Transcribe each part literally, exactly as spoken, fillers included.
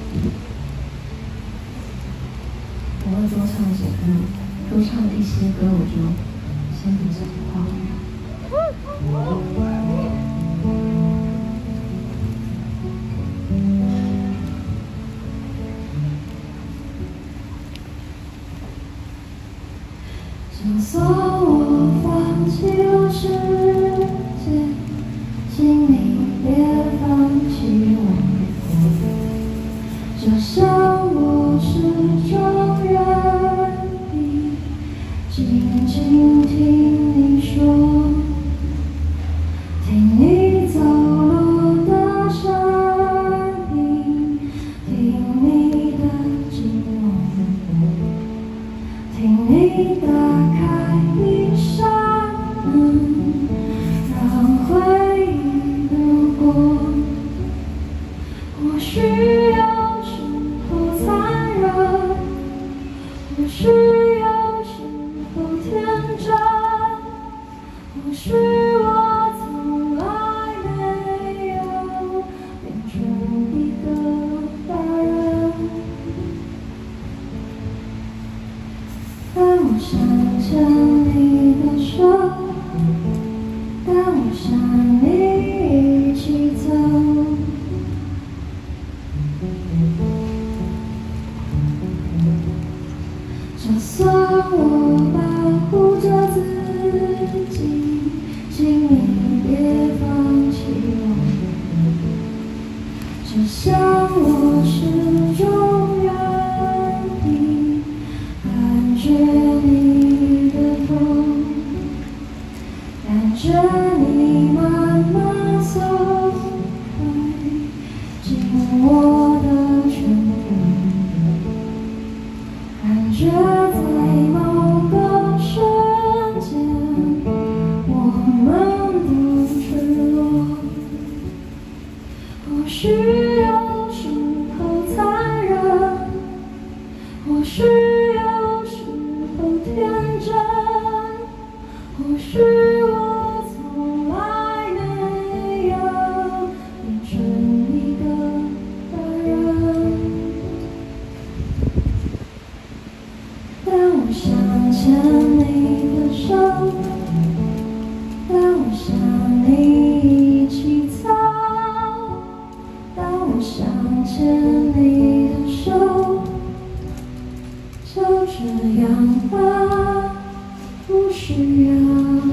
我会多唱一些歌，多唱一些歌，我就先不讲话。就算我放弃了世界，请你别放弃我。就像我始终愿意静静听你说，听你走路的声音，听你的寂寞，听你打开一扇门，让回忆路过。我需要或许有时候天真，或许我从来没有变成一个大人。当我想牵你的手，当我想你一起走，就算我保护着自己，请你别放弃我。就像我始终愿意感觉你的痛，感觉你慢慢松开紧我的拳头，感觉在某个瞬间，我们都赤裸。或许有时候残忍，或许有时候天真，或许我从来没有变成一个大人。当我想牵你的手，当我想你一起走，当我想牵你的手，就这样吧，不需要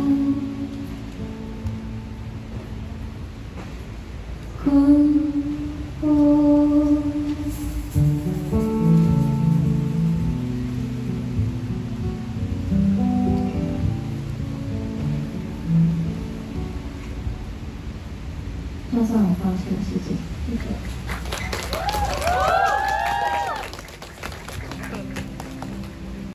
困惑。就算我放弃了世界，不可。